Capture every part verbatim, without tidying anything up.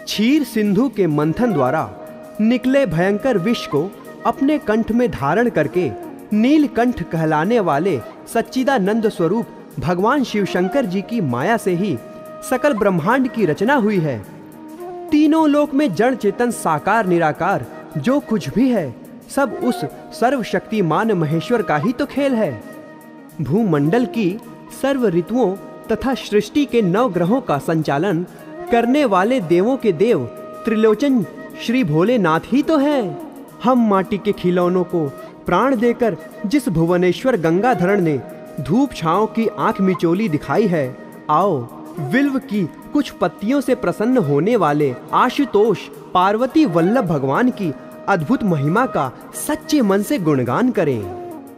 क्षीर सिंधु के मंथन द्वारा निकले भयंकर विष को अपने कंठ में धारण करके नीलकंठ कहलाने वाले सच्चिदानंद स्वरूप भगवान शिव शंकर जी की माया से ही सकल ब्रह्मांड की रचना हुई है। तीनों लोक में जड़ चेतन साकार निराकार जो कुछ भी है सब उस सर्वशक्तिमान महेश्वर का ही तो खेल है। भूमंडल की सर्व ऋतुओं तथा सृष्टि के नौ ग्रहों का संचालन करने वाले देवों के देव त्रिलोचन श्री भोलेनाथ ही तो हैं। हम माटी के खिलौनों को प्राण देकर जिस भुवनेश्वर गंगाधरण ने धूप छांव की आंख मिचोली दिखाई है, आओ विल्व की कुछ पत्तियों से प्रसन्न होने वाले आशुतोष पार्वती वल्लभ भगवान की अद्भुत महिमा का सच्चे मन से गुणगान करें।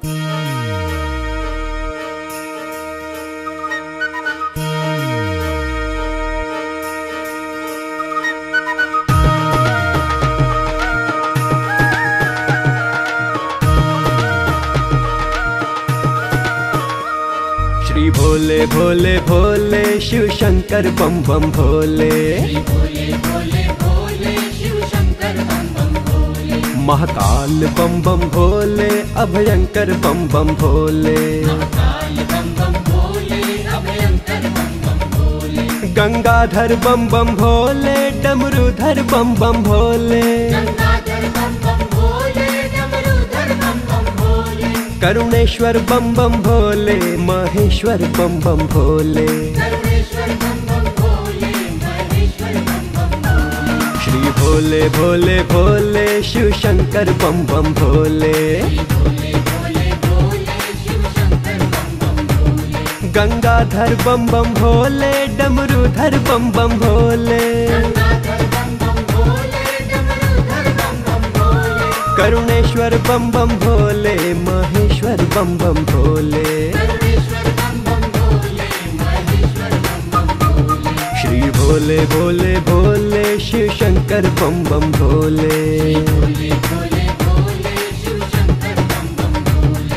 श्री भोले भोले भोले शिव शंकर बम बम भोले, श्री भोले भोले भोले शिव शंकर बम बम भोले, महाकाल बम बम भोले अभयंकर बम बम भोले, महाकाल बम बम भोले अभयंकर बम बम भोले, गंगाधर बम बम भोले डमरूधर बम बम भोले, गंगाधर बम बम भोले डमरूधर बम बम भोले, करुणेश्वर बम बम भोले महेश्वर बम बम भोले, करुणेश्वर बम बम भोले महेश्वर बम बम भोले, श्री भोले भोले भोले शिव शंकर बम बम भोले, श्री भोले भोले भोले शिव शंकर बम बम भोले, गंगाधर बम बम भोले डमरूधर बम बम भोले, गंगाधर बम बम भोले डमरूधर बम बम भोले, करुणेश्वर बम बम भोले महेश्वर बम बम भोले, करुणेश्वर बम बम भोले महेश्वर बम बम भोले, श्री भोले भोले भोले शिव शंकर बम बम भोले, भोले भोले भोले शिव शंकर बम बम भोले,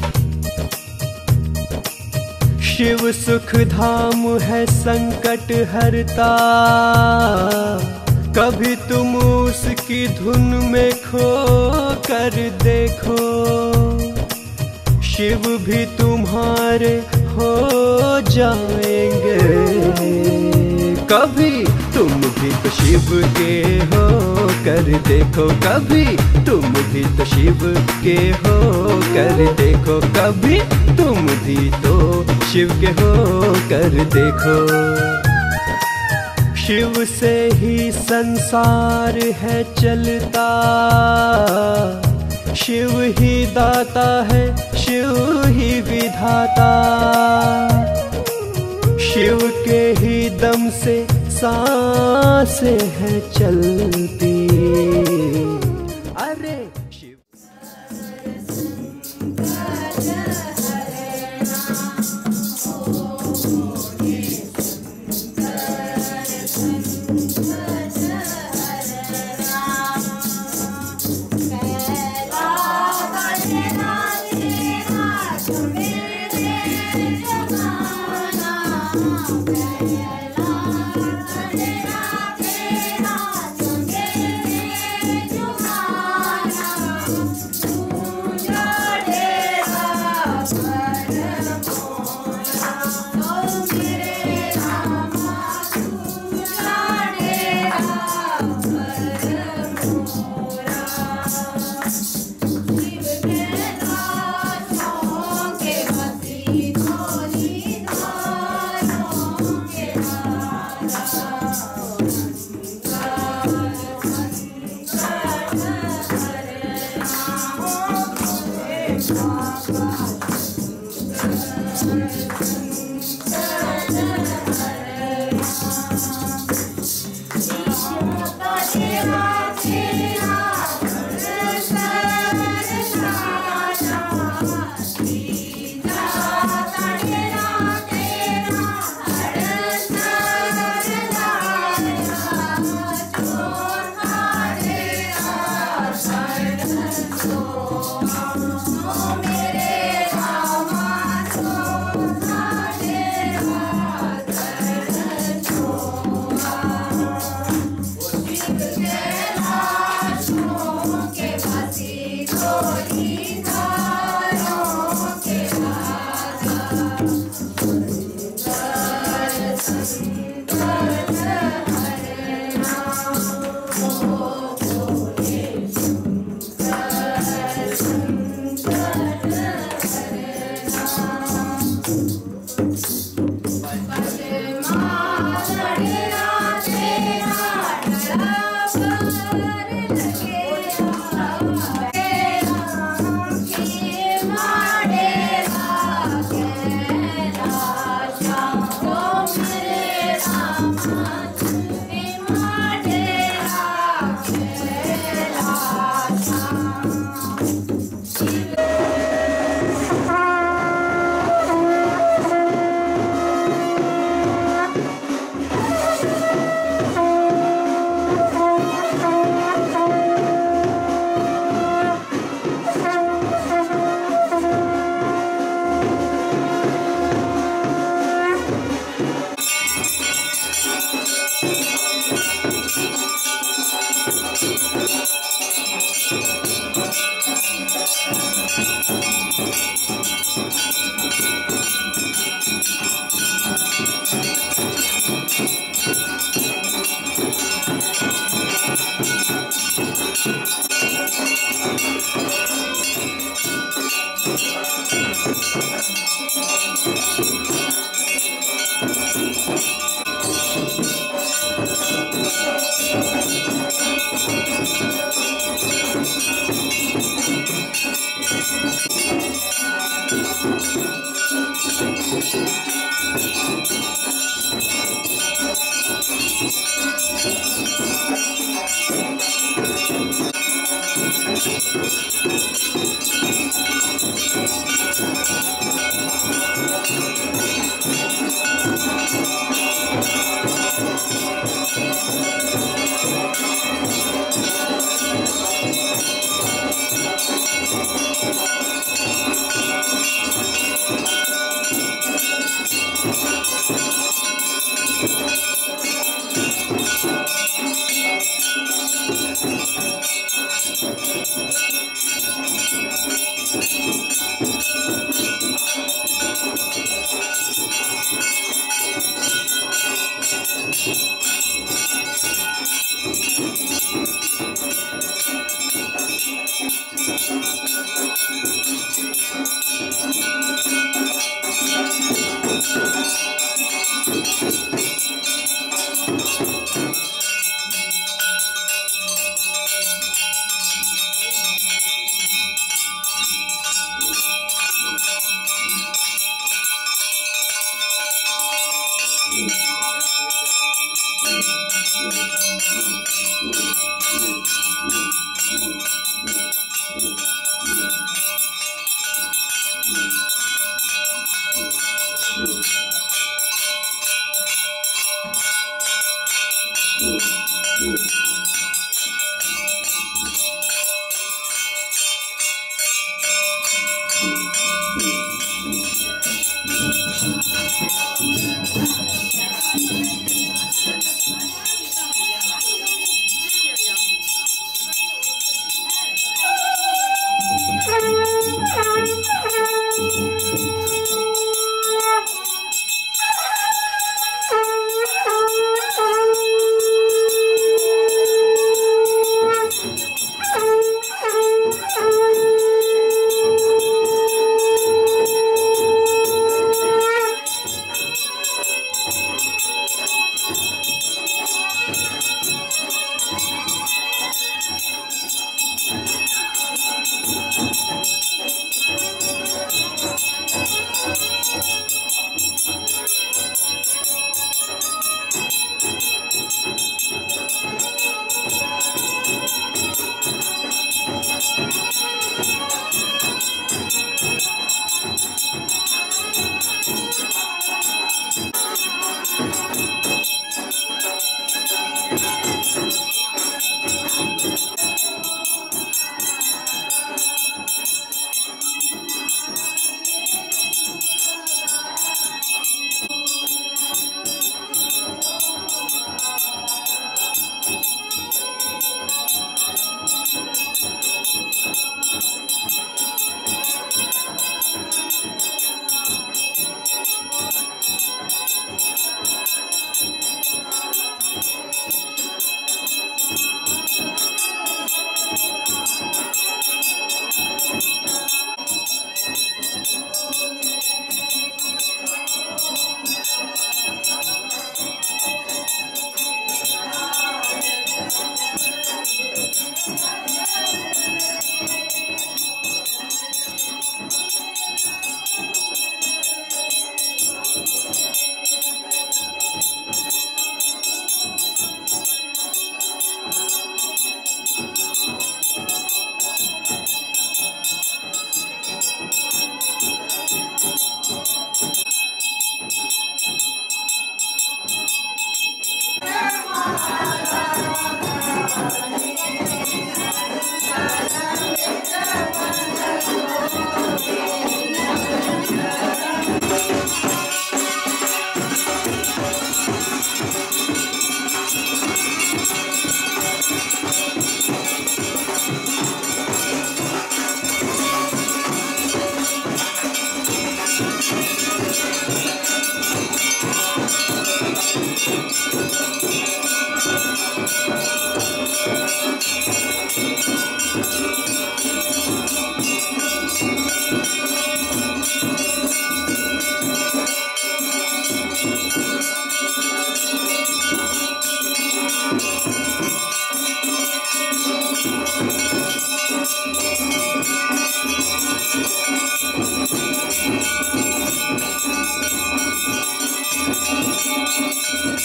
शिव सुख धाम है संकट हरता, कभी तुम उसकी धुन में खो कर देखो, शिव भी तुम्हारे हो जाएंगे, कभी तुम भी तो शिव के हो कर देखो, कभी तुम भी तो शिव के हो कर देखो, कभी तुम भी तो शिव के हो कर देखो। शिव से ही संसार है चलता, शिव ही दाता है शिव ही विधाता, शिव के ही दम से सांसें है चलती। अरे शिव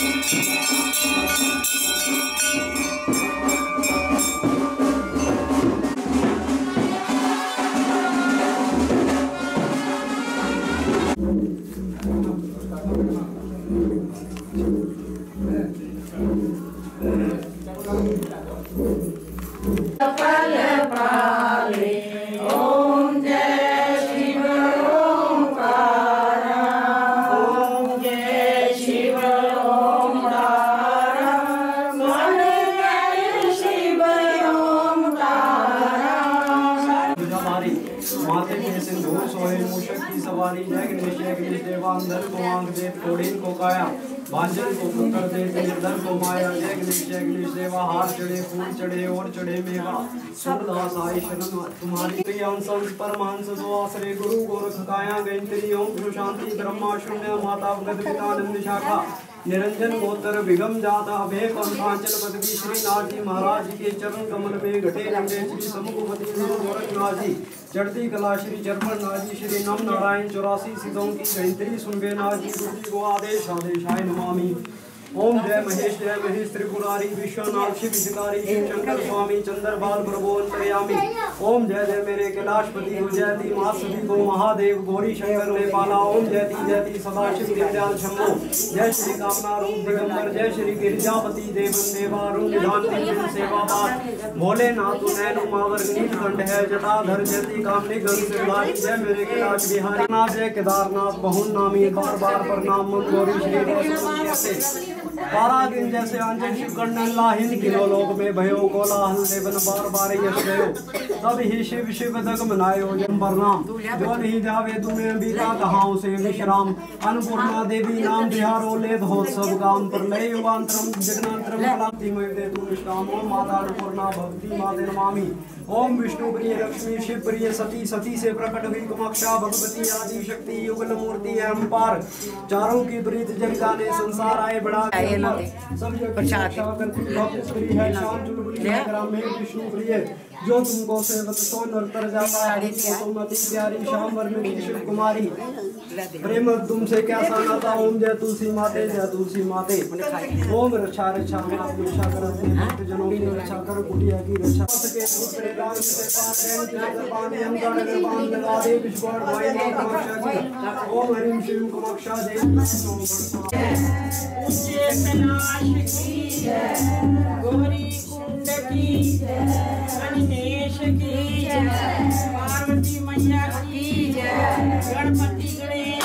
माथे के सिंदूर सोहे मूषक की सवारी जय गणेश जय गणेश देवांदर को आंख दे कोड़ीन को काया भांजन को पुत्र दे निर्धन को माया जय गणेश जय गणेश देवा हार चढ़े फूल चढ़े और चढ़े मेवा सुरदास आई शरण तुम्हारी प्रियं संस परमहंस सो आश्रय गुरु गोरख काया गैंत्री ओम शांति ब्रह्मा शून्य माता भगत पितानंद शाखा निरंजन गोत्र विगम जाता अभय पंचांचल पदवी श्री नाथ जी महाराज जी के चरण कमल में घटे लंबे श्री समुखपति गोरखनाथ जी चढ़ती कला श्री चरपन नाथ जी श्री नम नारायण चौरासी सिद्धों की गैंत्री सुनबे नाथ जी गुरु जी को आदेश आदेशाय नमामि। ओम जय महेश जय महेश त्रिपुरारी विश्वनाथ शिव शिकारी शिव शंकर स्वामी चंद्रबाल प्रभु अंतर्यामी। ओम जय जय मेरे कैलाशपति हो जयती माँ सभी को महादेव गौरी शंकर ने पाला। ओम जयती जयती सदाशिव दिव्याल शंभो जय श्री कामना रूप दिगंबर जय श्री गिरिजापति देवन देवारुण निधान सेवा पाठ भोलेनाथ नैन उमावर नीलकंठ है जटाधर जयती कामनी गंग जय मेरे कैलाश बिहारी नाथ जय केदारनाथ बहुन नामी बार बार प्रणाम गौरी श्री बारह दिन जैसे अंजन शिव कर्ण लाहिन किलो लोक में भयो कोलाहल देवन बार बार यश गयो तब ही शिव शिव दग मनायो जम प्रणाम जो नहीं जावे तुम्हें बीता कहां से विश्राम अन्नपूर्णा देवी नाम बिहारो ले बहुत सब काम प्रलय युगांतरम जगनांतरम कलांति में दे तू विश्राम ओम माता अन्नपूर्णा भक्ति माते नमामि। ओम विष्णु प्रिय लक्ष्मी शिव प्रिय सती सती से प्रकट हुई कमक्षा भगवती आदि शक्ति युगल मूर्ति है अम्पार चारों की प्रीत जन गाने संसार आए बड़ा सब विष्णु प्रिय जो तुमको सेवक सो नरतर जाता है सुमति प्यारी श्याम वर्ण शिव कुमारी प्रेम तुमसे क्या सानाता। ओम जय तुलसी माते जय तुलसी माते। ओम रक्षा रक्षा रक्षा करते भक्त जनों की रक्षा कर कुटिया की रक्षा सके पुत्र राम से पास रहने पानी हम गाने बांध लगा दे विश्वास भाई कमक्षा की। ओम हरिम शिव कमक्षा दे ऊंचे कैलाश की जय गौरी कुंड की जय गणेश की जय पार्वती मैया की जय गणपति गणेश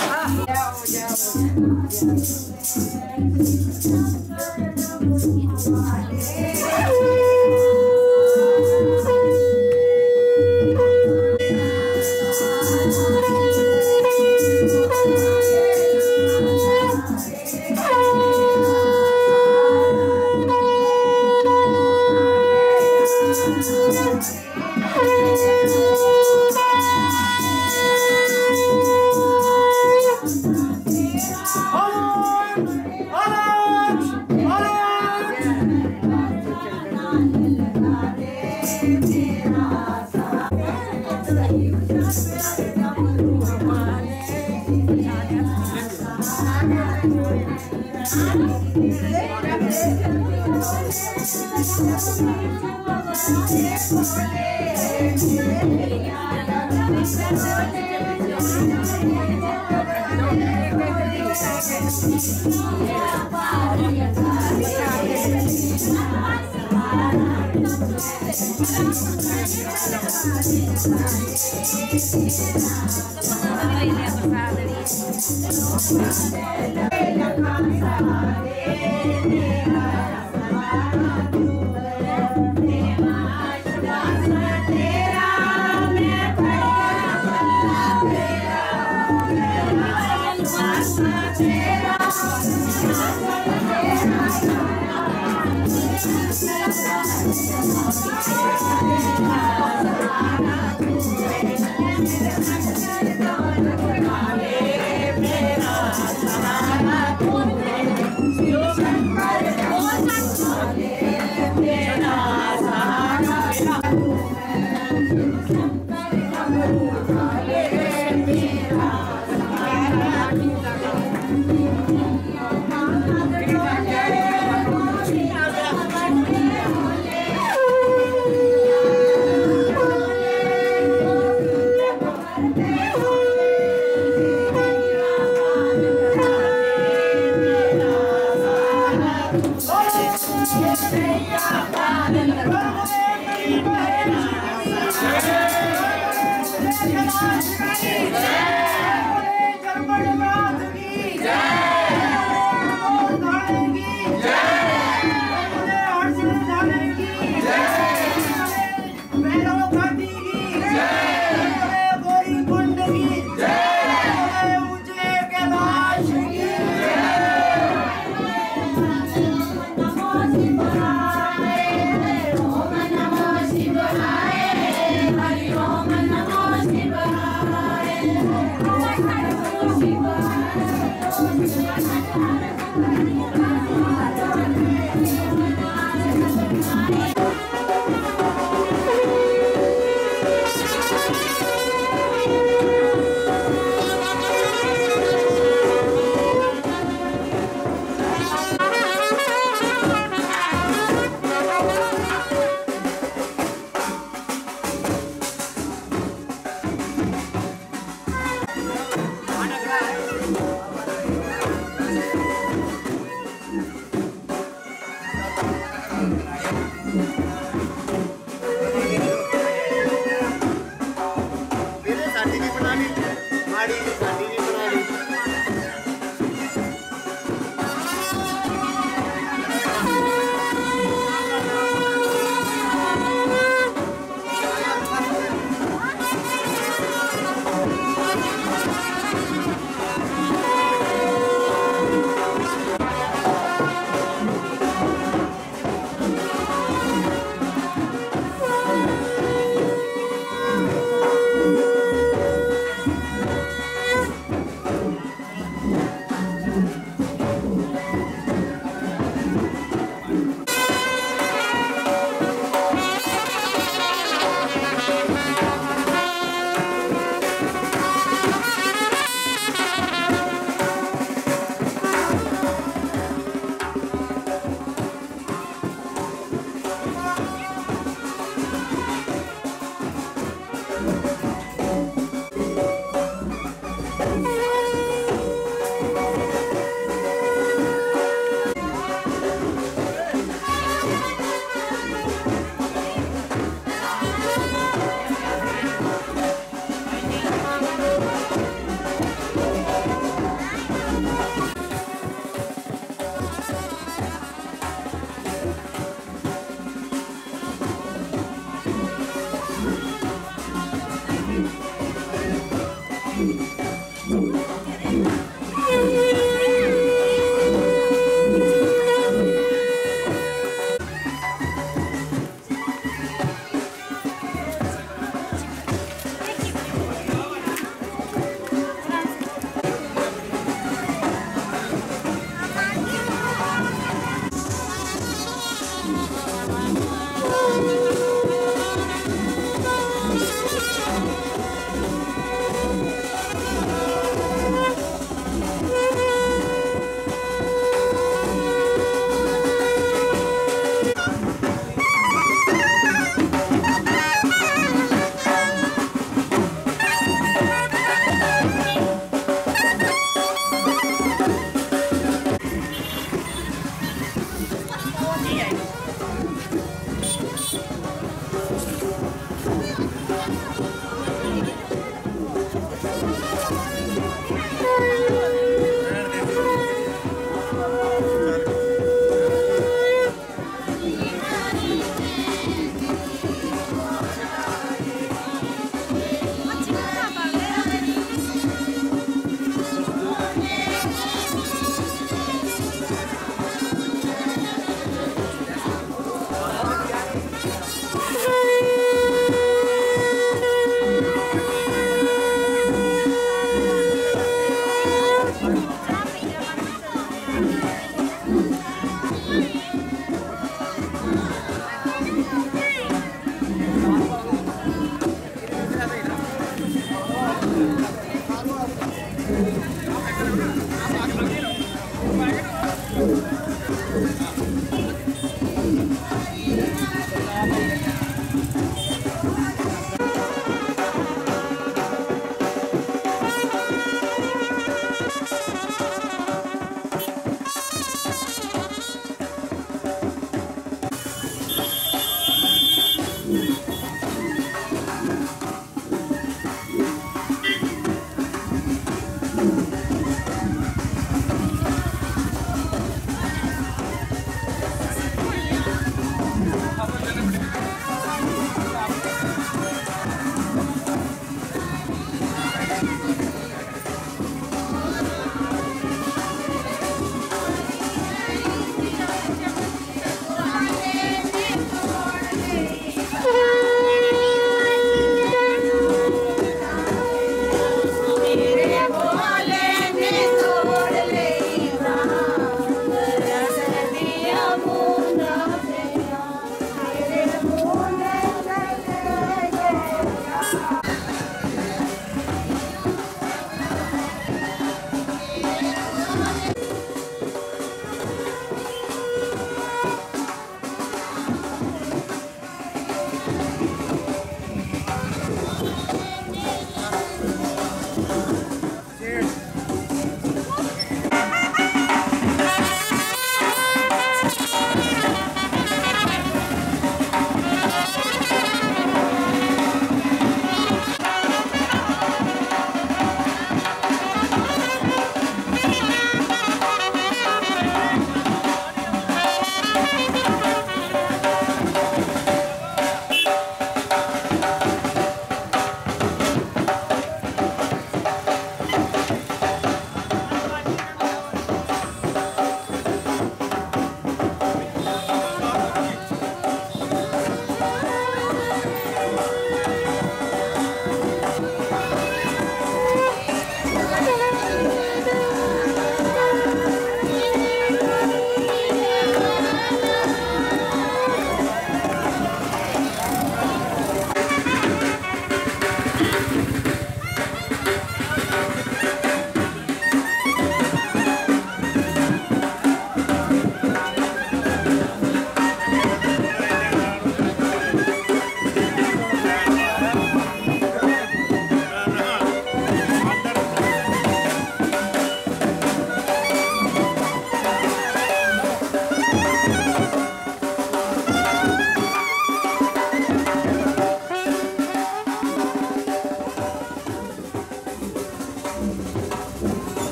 Thank you.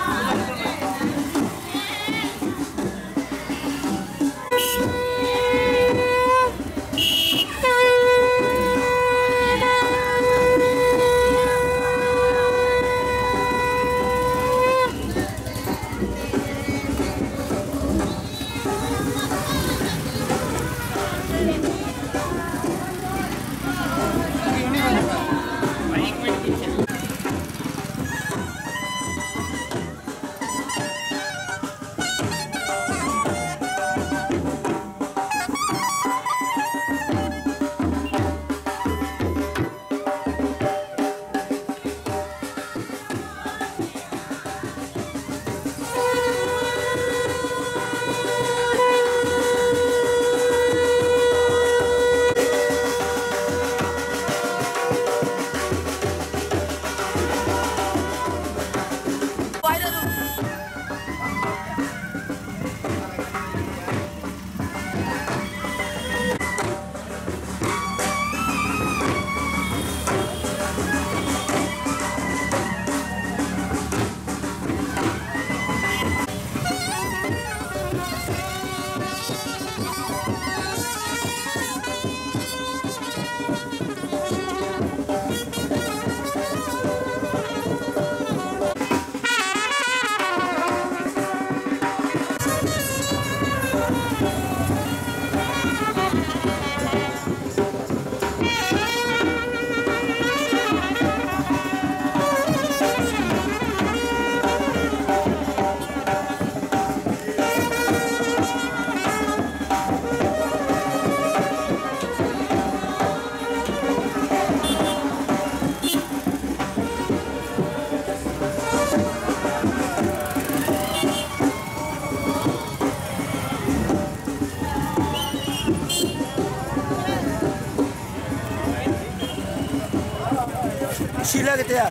शीला कितने यार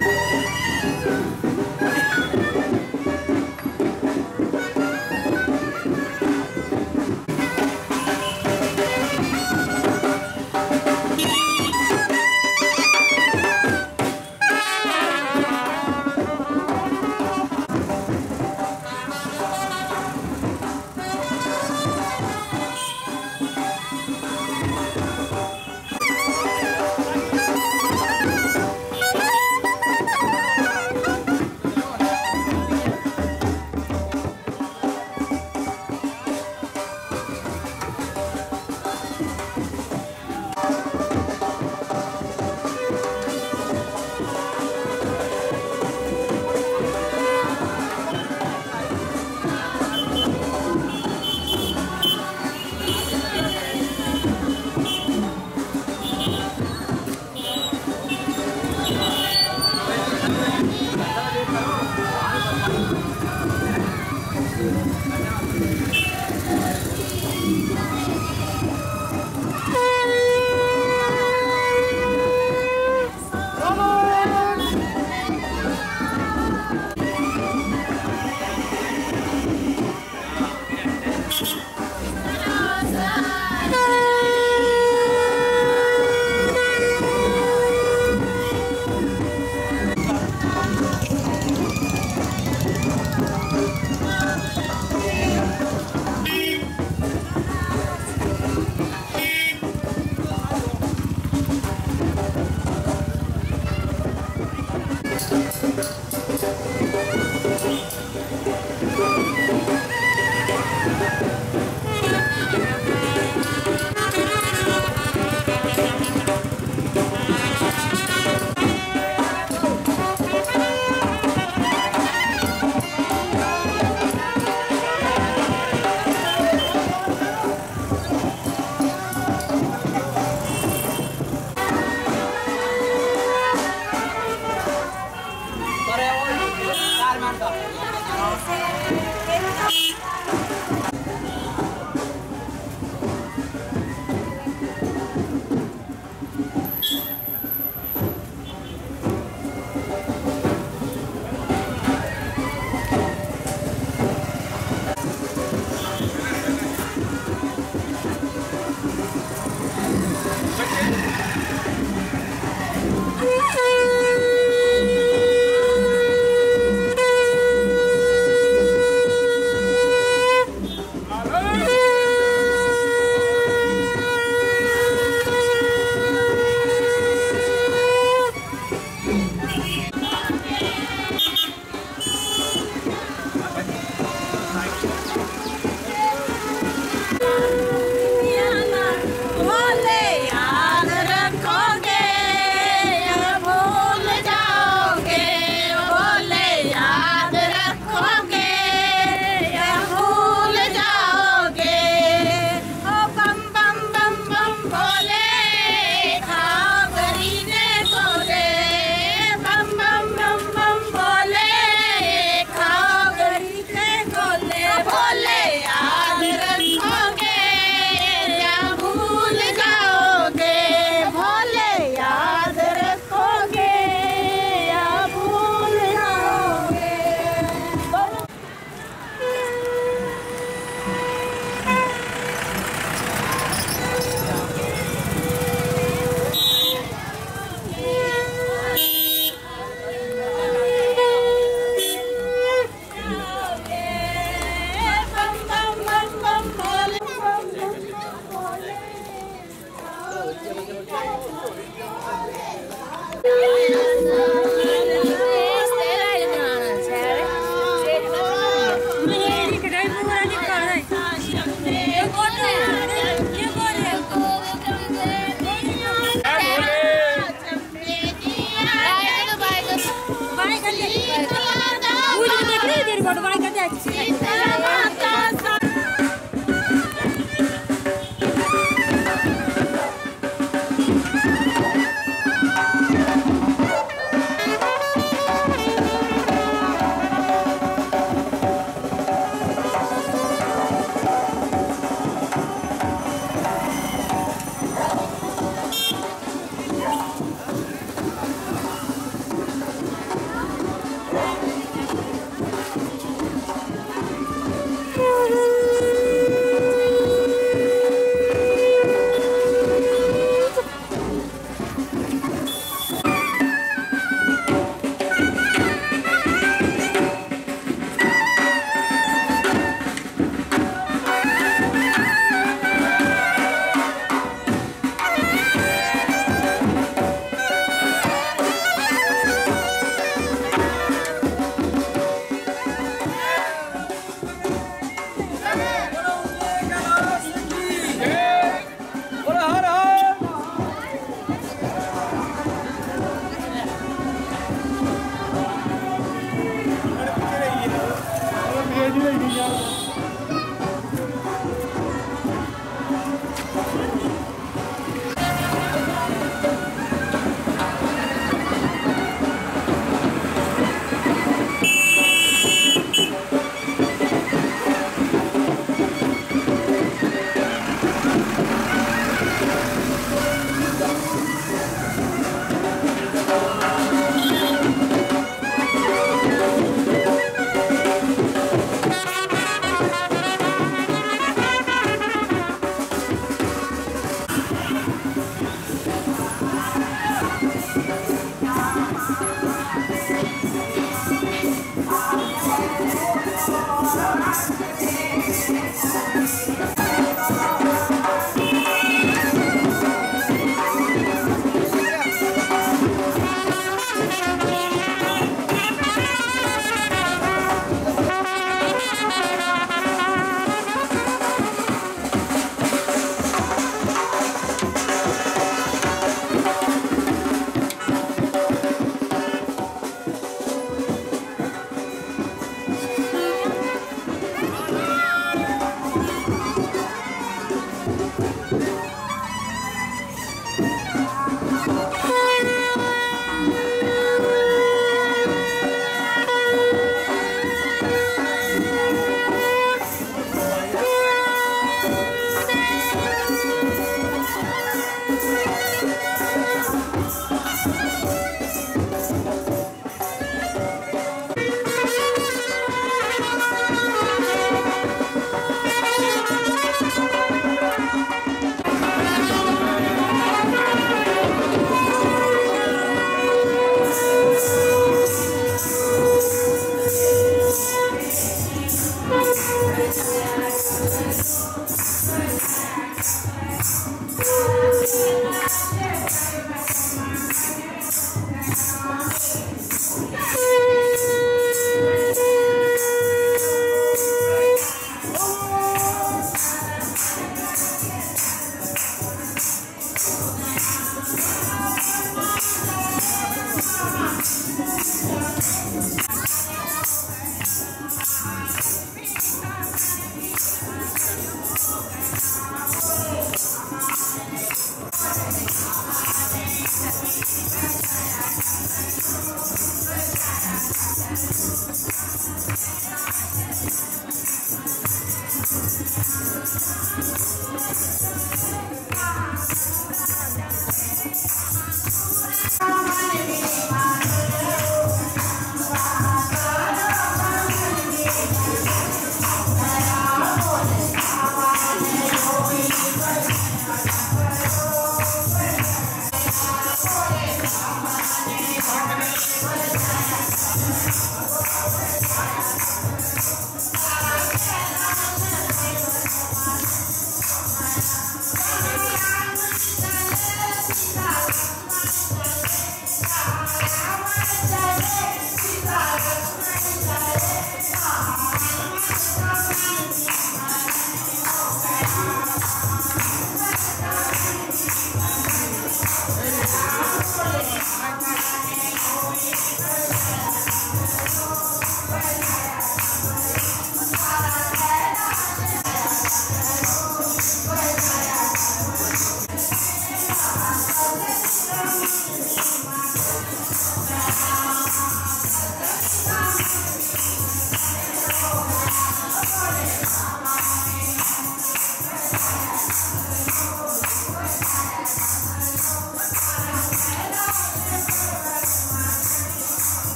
सीता माता सा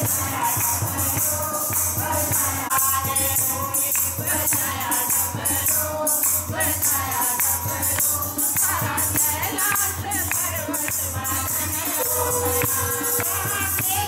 कैलाश पर्वत